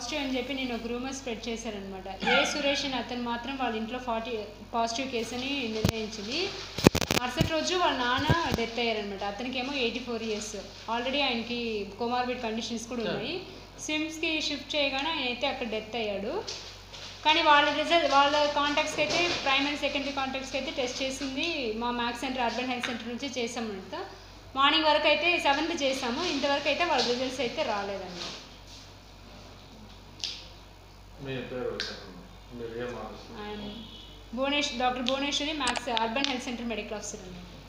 Positive అని చెప్పి నేను ఒక రూమర్ స్ప్రెడ్ చేశారనమాట. ఏ సురేష్ అని అతను మాత్రం వాళ్ళ ఇంట్లో 40 పాజిటివ్ కేసు అని నిర్ణయించింది. మరుసటి రోజు వాళ్ళ నాన్న డెత్ అయ్యారనమాట. అతనికేమో 84 years. ఆల్రెడీ ఆయనకి కోమార్బిడ్ కండిషన్స్ కూడా ఉన్నాయి. సిమ్స్కి షిఫ్ట్ చేయగానే ఆయన అయితే అక్కడ డెత్ అయ్యాడు. కానీ వాళ్ళ కాంటాక్ట్స్కి అయితే ప్రైమరీ సెకండరీ కాంటాక్ట్స్కి అయితే టెస్ట్ చేసింది మా Max centre urban health centre నుంచి చేసామంట. మార్నింగ్ వరకు అయితే 7th చేసాము. ఇంతవరకు అయితే వాళ్ళ రిజల్ట్స్ అయితే రాలేదండి. Doctor Bhuvaneshwari, Max urban health centre medical officer అండి.